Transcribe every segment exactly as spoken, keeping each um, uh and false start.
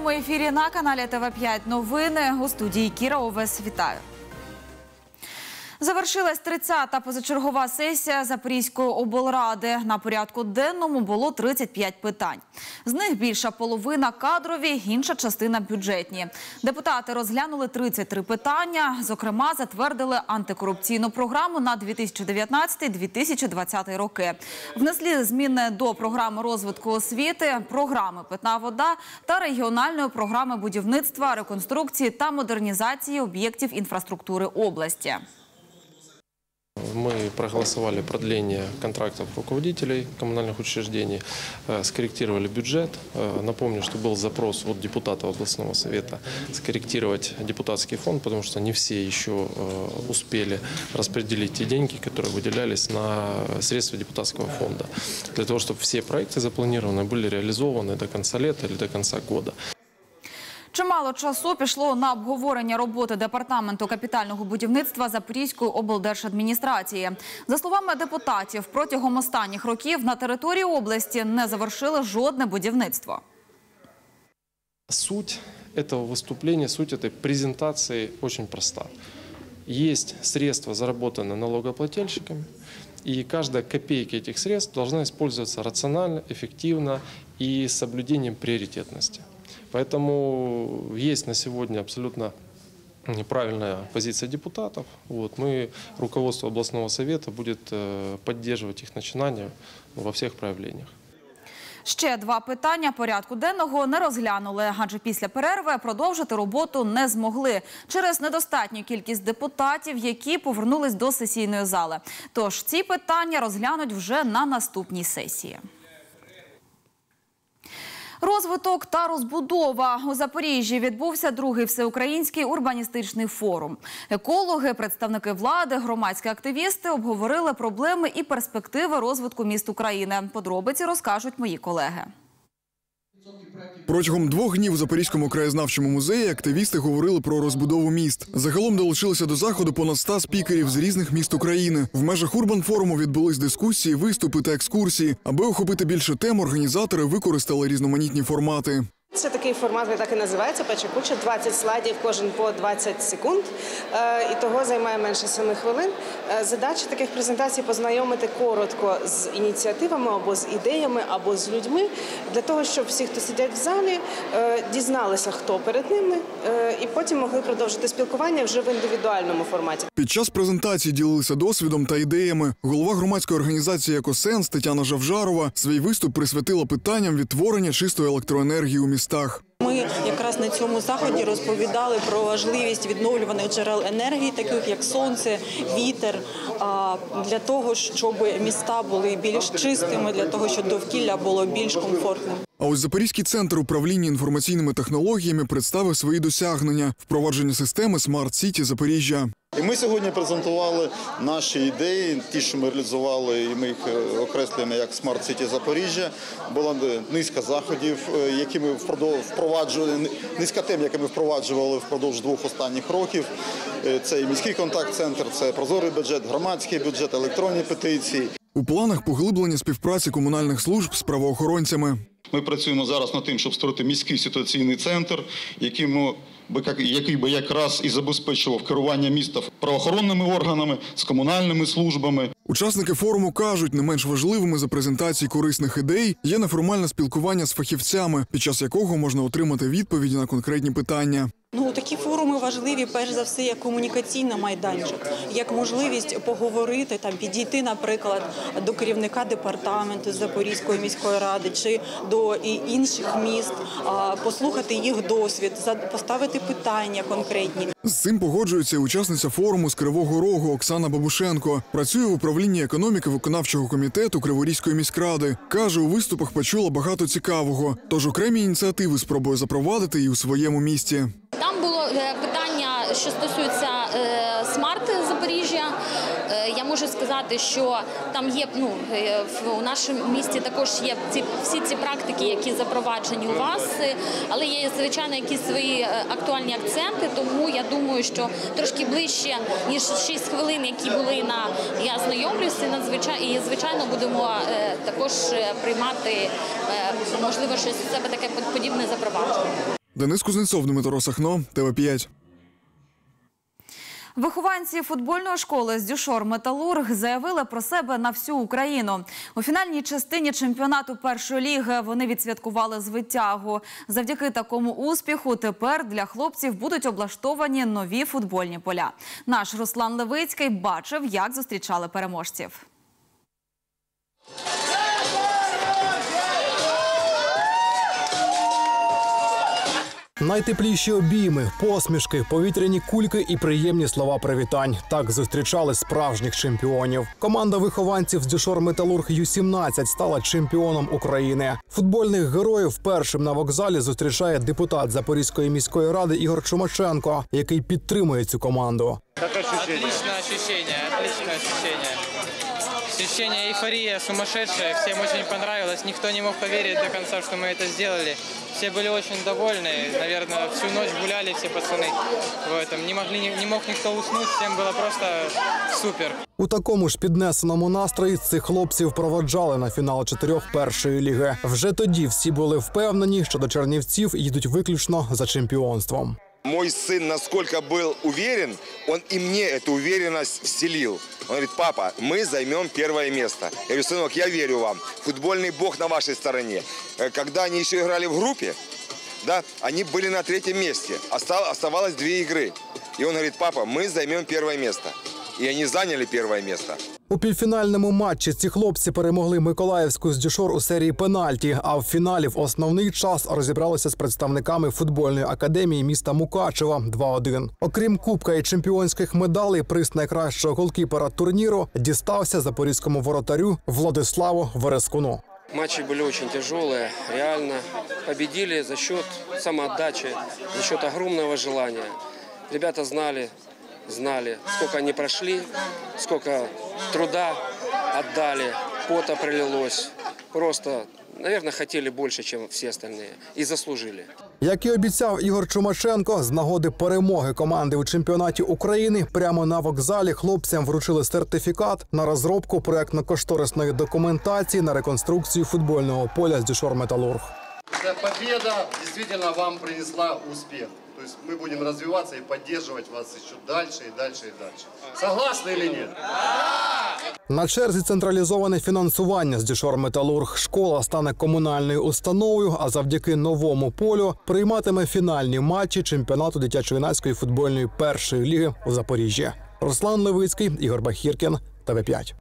прямому ефірі на каналі Т В п'ять новини. У студії Кіра Овес. Вітаю. Завершилась тридцята позачергова сесія Запорізької облради. На порядку денному було тридцять п'ять питань. З них більша половина кадрові, інша частина бюджетні. Депутати розглянули тридцять три питання. Зокрема, затвердили антикорупційну програму на дві тисячі дев'ятнадцятий - дві тисячі двадцятий роки. Внесли зміни до програми розвитку освіти, програми «Питна вода» та регіональної програми будівництва, реконструкції та модернізації об'єктів інфраструктури області. Мы проголосовали продление контрактов руководителей коммунальных учреждений, скорректировали бюджет. Напомню, что был запрос от депутата областного совета скорректировать депутатский фонд, потому что не все еще успели распределить те деньги, которые выделялись на средства депутатского фонда, для того, чтобы все проекты запланированные были реализованы до конца лета или до конца года. Чимало часу пішло на обговорення роботи Департаменту капітального будівництва Запорізької облдержадміністрації. За словами депутатів, протягом останніх років на території області не завершили жодне будівництво. Суть этого выступления, суть этой презентации очень проста. Есть средства, заработанные налогоплательщиками, и каждая копейка этих средств должна использоваться рационально, эффективно и с соблюдением приоритетности. Поэтому есть на сегодня абсолютно неправильная позиция депутатов. Вот, мы, руководство областного совета, будет поддерживать их начинания во всех проявлениях. Ще два питання порядку денного не розглянули, адже після перерви продовжити роботу не змогли через недостатню кількість депутатів, які повернулись до сесійної зали. Тож ці питання розглянуть вже на наступній сесії. Розвиток та розбудова. У Запоріжжі відбувся другий всеукраїнський урбаністичний форум. Екологи, представники влади, громадські активісти обговорили проблеми і перспективи розвитку міст України. Подробиці розкажуть мої колеги. Протягом двох днів у Запорізькому краєзнавчому музеї активісти говорили про розбудову міст. Загалом долучилися до заходу понад ста спікерів з різних міст України. В межах урбан-форуму відбулись дискусії, виступи та екскурсії. Аби охопити більше тем, організатори використали різноманітні формати. Це такий формат, він так і називається «Печа куча», двадцять слайдів, кожен по двадцять секунд, і того займає менше семи хвилин. Задача таких презентацій – познайомити коротко з ініціативами або з ідеями, або з людьми, для того, щоб всі, хто сидять в залі, дізналися, хто перед ними, і потім могли продовжити спілкування вже в індивідуальному форматі. Під час презентації ділилися досвідом та ідеями. Голова громадської організації «Екосенс» Тетяна Жавжарова свій виступ присвятила питанням відтворення чистої електроенергії у містах. Ми якраз на цьому заході розповідали про важливість відновлюваних джерел енергії, таких як сонце, вітер, для того, щоб міста були більш чистими, для того, щоб довкілля було більш комфортним. А ось Запорізький центр управління інформаційними технологіями представив свої досягнення – впровадження системи «Смарт-Сіті Запоріжжя». І ми сьогодні презентували наші ідеї, ті, що ми реалізували, і ми їх окреслюємо як «Смарт-Сіті Запоріжжя». Була низка заходів, які ми впроваджували, низка тем, які ми впроваджували впродовж двох останніх років. Це і міський контакт-центр, це прозорий бюджет, громадський бюджет, електронні петиції. У планах поглиблення співпраці комунальних служб з правоохоронцями. Ми працюємо зараз над тим, щоб створити міський ситуаційний центр, який ми який би якраз і забезпечував керування міста правоохоронними органами, з комунальними службами. Учасники форуму кажуть, не менш важливими за презентації корисних ідей є неформальне спілкування з фахівцями, під час якого можна отримати відповіді на конкретні питання. Ну, такі форуми важливі, перш за все, як комунікаційний майданчик, як можливість поговорити, там, підійти, наприклад, до керівника департаменту Запорізької міської ради чи до інших міст, послухати їх досвід, поставити питання конкретні. З цим погоджується учасниця форуму з Кривого Рогу Оксана Бабушенко. Працює в управлінні економіки виконавчого комітету Криворізької міськради. Каже, у виступах почула багато цікавого, тож окремі ініціативи спробує запровадити і у своєму місті. Там було питання, що стосується е, смарт Запоріжжя. Е, я можу сказати, що там є, ну, е, у нашому місті також є ці, всі ці практики, які запроваджені у вас, але є, звичайно, якісь свої актуальні акценти, тому я думаю, що трошки ближче, ніж шість хвилин, які були на «Я знайомлюся», надзвичайно, і, звичайно, будемо е, також приймати, е, можливо, щось у себе таке подібне запровадження. Денис Кузнецов, Дмитро Сахно, Т В п'ять. Вихованці футбольної школи з Дюшор «Металург» заявили про себе на всю Україну. У фінальній частині чемпіонату першої ліги вони відсвяткували звитягу. Завдяки такому успіху тепер для хлопців будуть облаштовані нові футбольні поля. Наш Руслан Левицький бачив, як зустрічали переможців. Найтепліші обійми, посмішки, повітряні кульки і приємні слова привітань. Так зустрічали справжніх чемпіонів. Команда вихованців з Дюшор «Металург» Ю сімнадцять стала чемпіоном України. Футбольних героїв першим на вокзалі зустрічає депутат Запорізької міської ради Ігор Чумаченко, який підтримує цю команду. Отличное ощущение, отличное ощущение. Ощущение эйфория сумасшедшая, всем очень понравилось. Никто не мог поверить до конца, что мы это сделали. Все были очень довольны. Наверное, всю ночь гуляли все пацаны в этом. Не, могли, не мог никто уснуть, всем было просто супер. У такому ж піднесеному настрої цих хлопців проводжали на фінал чотирьох першої ліги. Вже тоді всі були впевнені, що до Чернівців їдуть виключно за чемпіонством. Мой сын, насколько был уверен, он и мне эту уверенность вселил. Он говорит: папа, мы займем первое место. Я говорю: сынок, я верю вам. Футбольный бог на вашей стороне. Когда они еще играли в группе, да, они были на третьем месте. Оставалось две игры. И он говорит: папа, мы займем первое место. І вони зайняли перше місце. У півфінальному матчі ці хлопці перемогли Миколаївську з Дюшор у серії пенальті, а в фіналі в основний час розібралися з представниками футбольної академії міста Мукачева два один. Окрім кубка і чемпіонських медалей, приз найкращого голкіпера турніру дістався запорізькому воротарю Владиславу Верескуну. Матчи были очень тяжелые, реально. Победили за счет самоотдачи, за счет огромного желания. Ребята знали, знали, сколько они прошли, сколько труда отдали, пота пролилось. Просто, наверное, хотели больше, чем все остальные. И заслужили. Як і обіцяв Ігор Чумаченко, з нагоди перемоги команди у чемпіонаті України прямо на вокзалі хлопцям вручили сертифікат на розробку проєктно-кошторисної документації на реконструкцію футбольного поля з Дюшор «Металург». Эта победа действительно вам принесла успех. То есть мы будем развиваться и поддерживать вас еще дальше и дальше и дальше. Согласны или нет? На черзі централізоване фінансування з Дюшор «Металург». Школа стане комунальною установою, а завдяки новому полю прийматиме фінальні матчі чемпіонату дитячо-юнацької футбольної першої ліги у Запоріжжі. Руслан Левицький, Ігор Бахіркін, Т В п'ять.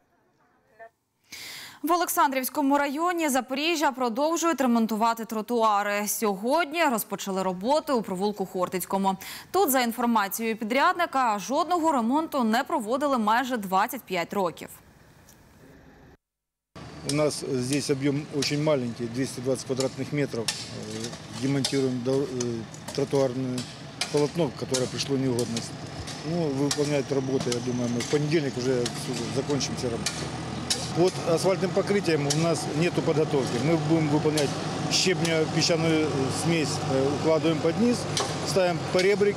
В Олександрівському районі Запоріжжя продовжують ремонтувати тротуари. Сьогодні розпочали роботи у провулку Хортицькому. Тут, за інформацією підрядника, жодного ремонту не проводили майже двадцять п'ять років. У нас здесь объем очень маленький, двести двадцать квадратных метров. Демонтируем тротуарное полотно, которое пришло в негодность. Ну, выполнять работы, я думаю, мы в понедельник уже закончим все работы. Под асфальтным покрытием у нас нет подготовки. Мы будем выполнять щебня-песчаную смесь, укладываем под низ, ставим поребрик,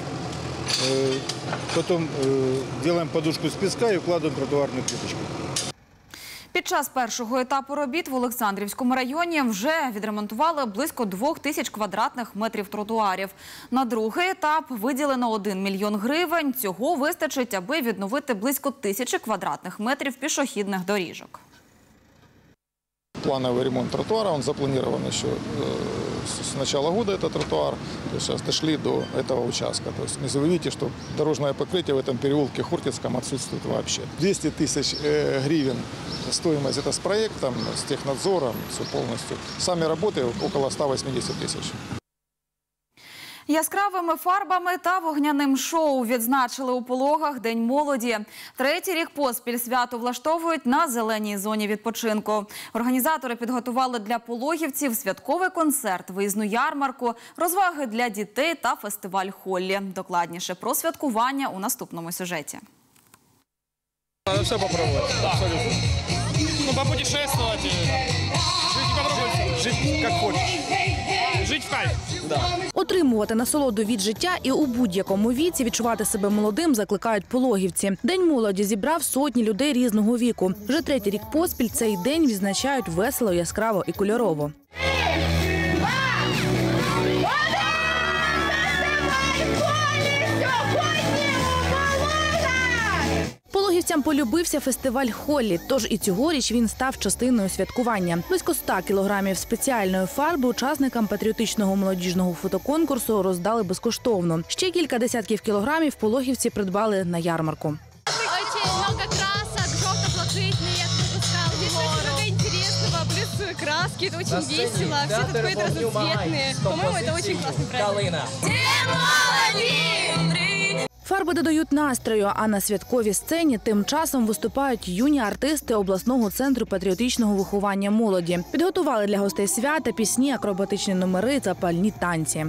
потом делаем подушку из песка и укладываем тротуарную плиточку. Під час першого етапу робіт в Олександрівському районі вже відремонтували близько двох тисяч квадратних метрів тротуарів. На другий етап виділено один мільйон гривень. Цього вистачить, аби відновити близько тисячі квадратних метрів пішохідних доріжок. Плановый ремонт тротуара, он запланирован еще с начала года, это тротуар. То есть сейчас дошли до этого участка. То есть вы видите, что дорожное покрытие в этом переулке Хортицком отсутствует вообще. двести тысяч гривен стоимость, это с проектом, с технадзором, все полностью. Сами работы около ста восьмидесяти тысяч. Яскравими фарбами та вогняним шоу відзначили у Пологах День молоді. Третій рік поспіль свято влаштовують на зеленій зоні відпочинку. Організатори підготували для пологівців святковий концерт, виїзну ярмарку, розваги для дітей та фестиваль Холлі. Докладніше про святкування у наступному сюжеті. Надо все попробовать, абсолютно. Ну, попутешествовать, жить и попробовать, жить как хочешь. Жить в кайф. Да. Отримувати насолоду від життя і у будь-якому віці відчувати себе молодим закликають пологівці. День молоді зібрав сотні людей різного віку. Вже третій рік поспіль цей день відзначають весело, яскраво і кольорово. Чернігівцям полюбився фестиваль «Холлі», тож і цьогоріч він став частиною святкування. Близько ста кілограмів спеціальної фарби учасникам патріотичного молодіжного фотоконкурсу роздали безкоштовно. Ще кілька десятків кілограмів пологівці придбали на ярмарку. Очень много красок, желто-блакитные, выпускал гору. Много интересного, плюс краски, это очень весело, все тут ходят разноцветные. По-моему, это очень классный праздник. Фарби додають настрою, а на святковій сцені тим часом виступають юні артисти обласного центру патріотичного виховання молоді. Підготували для гостей свята пісні, акробатичні номери та пальні танці.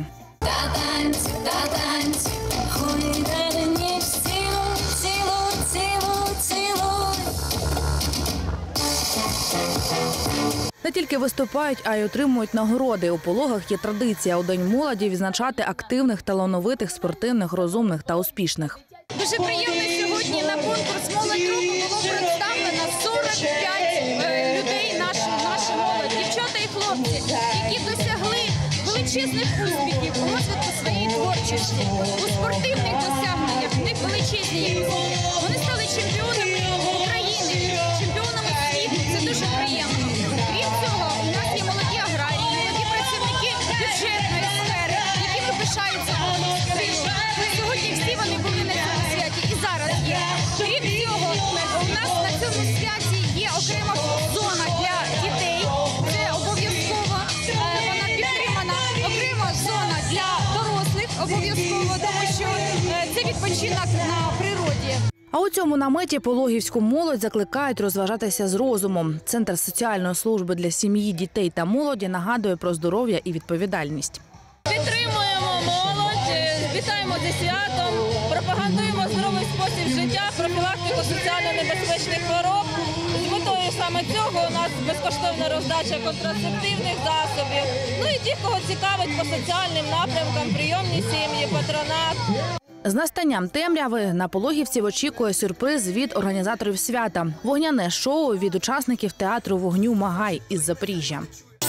Не тільки виступають, а й отримують нагороди. У Пологах є традиція у День молоді відзначати активних, талановитих, спортивних, розумних та успішних. Дуже приємно сьогодні на конкурс «Молодь року» було представлено сорок п'ять людей, наші, наші молодь, дівчата і хлопці, які досягли величезних успіхів у розвитку своєї творчості, у спортивних досягненнях, в них величезні успіхи. Вони стали чемпіонами України, чемпіонами світу, це дуже приємно. Крім цього, у нас є молоді аграрії, молоді працівники бюджетної сфери, якими пишаються області. Сьогодні всі вони були на цьому святі і зараз є. Крім цього, у нас на цьому святі є окрема зона для дітей, це обов'язково, вона підтримана. Окрема зона для дорослих обов'язково, тому що це відпочинок на природі. А у цьому наметі пологівську молодь закликають розважатися з розумом. Центр соціальної служби для сім'ї, дітей та молоді нагадує про здоров'я і відповідальність. Підтримуємо молодь, вітаємо зі святом, пропагандуємо здоровий спосіб життя, профілактику соціально небезпечних хвороб. З метою саме цього у нас безкоштовна роздача контрацептивних засобів. Ну і ті, кого цікавить по соціальним напрямкам, прийомні сім'ї, патронат. З настанням темряви на пологівців очікує сюрприз від організаторів свята – вогняне шоу від учасників театру вогню «Магай» із Запоріжжя.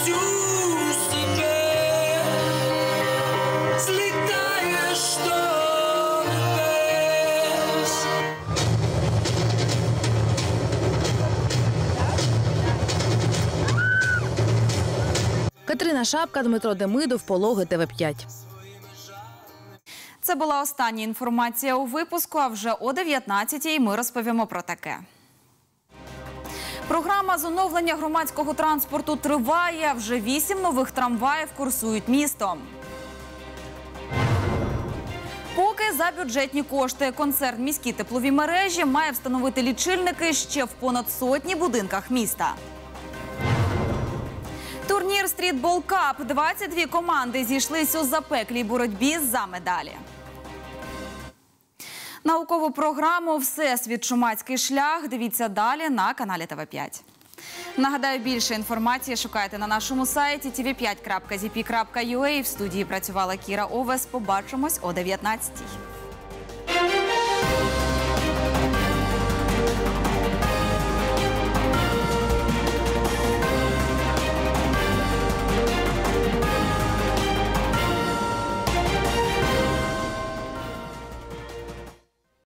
Катерина Шапка, Дмитро Демидов, Пологи, Т В п'ять. Це була остання інформація у випуску, а вже о дев'ятнадцятій ми розповімо про таке. Програма з оновлення громадського транспорту триває. Вже вісім нових трамваїв курсують містом. Поки за бюджетні кошти концерн «Міські теплові мережі» має встановити лічильники ще в понад сотні будинках міста. Турнір «Стрітбол Кап». двадцять дві команди зійшлись у запеклій боротьбі за медалі. Наукову програму «Всесвіт. Чумацький шлях» дивіться далі на каналі Т В п'ять. Нагадаю, більше інформації шукайте на нашому сайті ті ві п'ять крапка зі пі крапка ю а. В студії працювала Кіра Овес. Побачимось о дев'ятнадцятій.